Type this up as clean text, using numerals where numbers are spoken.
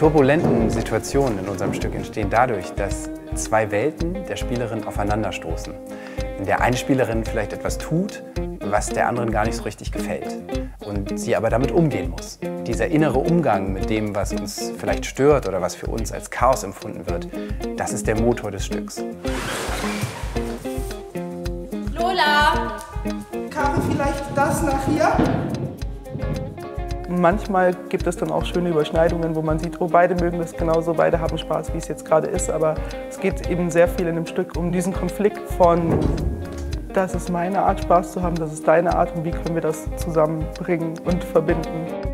turbulenten Situationen in unserem Stück entstehen dadurch, dass zwei Welten der Spielerin aufeinanderstoßen. In der eine Spielerin vielleicht etwas tut, was der anderen gar nicht so richtig gefällt und sie aber damit umgehen muss. Dieser innere Umgang mit dem, was uns vielleicht stört oder was für uns als Chaos empfunden wird, das ist der Motor des Stücks. Lola! Kam vielleicht das nach hier? Manchmal gibt es dann auch schöne Überschneidungen, wo man sieht, oh, beide mögen das genauso, beide haben Spaß, wie es jetzt gerade ist. Aber es geht eben sehr viel in dem Stück um diesen Konflikt von, das ist meine Art, Spaß zu haben, das ist deine Art und wie können wir das zusammenbringen und verbinden.